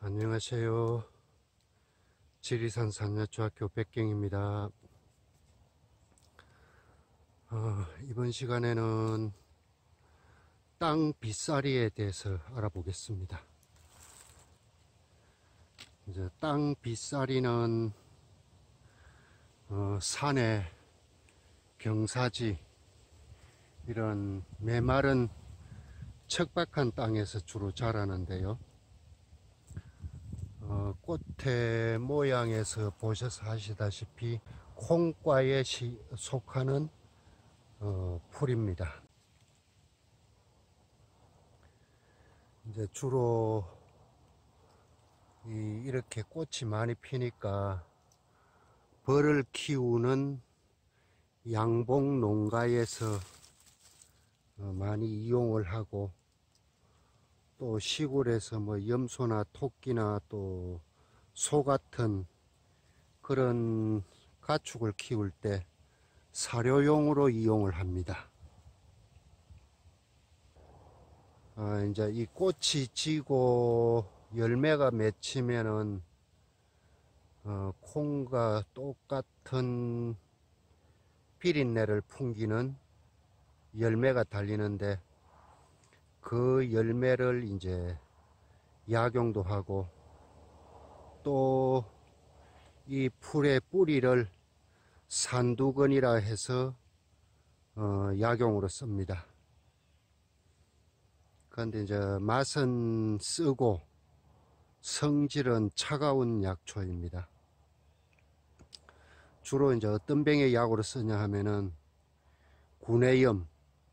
안녕하세요. 지리산 산야초학교 백경입니다. 이번 시간에는 땅 빗살이에 대해서 알아보겠습니다. 이제 땅 빗살이는 산에 경사지 이런 메마른 척박한 땅에서 주로 자라는데요. 꽃의 모양에서 보셔서 아시다시피 콩과에 속하는 풀입니다. 이제 주로 이렇게 꽃이 많이 피니까 벌을 키우는 양봉 농가에서 많이 이용을 하고, 또 시골에서 뭐 염소나 토끼나 또 소 같은 그런 가축을 키울 때 사료용으로 이용을 합니다. 이제 이 꽃이 지고 열매가 맺히면은 콩과 똑같은 비린내를 풍기는 열매가 달리는데, 그 열매를 이제 약용도 하고, 또 이 풀의 뿌리를 산두건이라 해서 약용으로 씁니다. 그런데 이제 맛은 쓰고 성질은 차가운 약초입니다. 주로 이제 어떤 병에 약으로 쓰냐 하면은 구내염,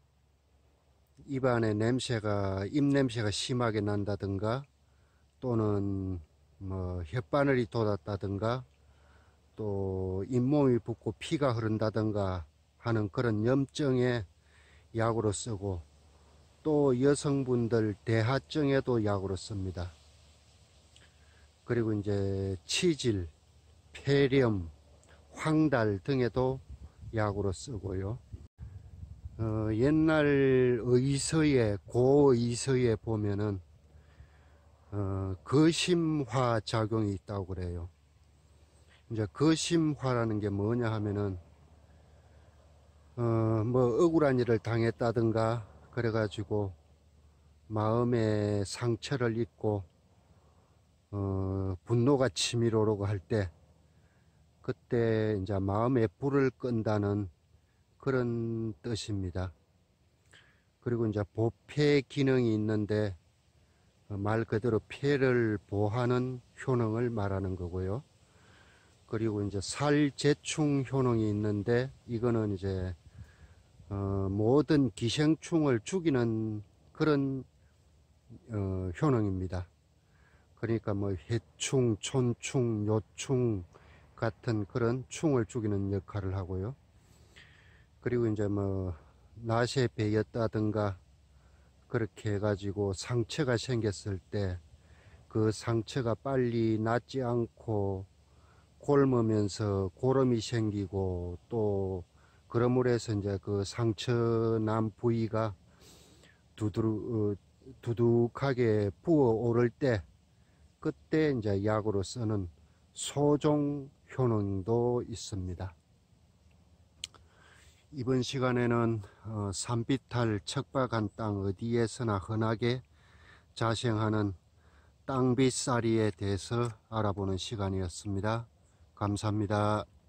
입안에 입냄새가 심하게 난다든가, 또는 뭐 혓바늘이 돋았다든가, 또 잇몸이 붓고 피가 흐른다든가 하는 그런 염증에 약으로 쓰고, 또 여성분들 대하증에도 약으로 씁니다. 그리고 이제 치질, 폐렴, 황달 등에도 약으로 쓰고요. 옛날 의서에, 고의서에 보면은 거심화 작용이 있다고 그래요. 이제 거심화라는 게 뭐냐 하면은 뭐 억울한 일을 당했다든가 그래가지고 마음에 상처를 입고 분노가 치밀어 오르고 할 때, 그때 이제 마음에 불을 끈다는 그런 뜻입니다. 그리고 이제 보폐 기능이 있는데, 말 그대로 폐를 보하는 효능을 말하는 거고요. 그리고 이제 살재충 효능이 있는데, 이거는 이제 모든 기생충을 죽이는 그런 효능입니다. 그러니까 뭐 해충, 촌충, 요충 같은 그런 충을 죽이는 역할을 하고요. 그리고 이제 뭐 낫에 베였다든가 그렇게 해가지고 상처가 생겼을 때 그 상처가 빨리 낫지 않고 곪으면서 고름이 생기고, 또 그러므로 해서 이제 그 상처 난 부위가 두둑하게 부어 오를 때, 그때 이제 약으로 쓰는 소종 효능도 있습니다. 이번 시간에는 산비탈 척박한 땅 어디에서나 흔하게 자생하는 땅빗살이에 대해서 알아보는 시간이었습니다. 감사합니다.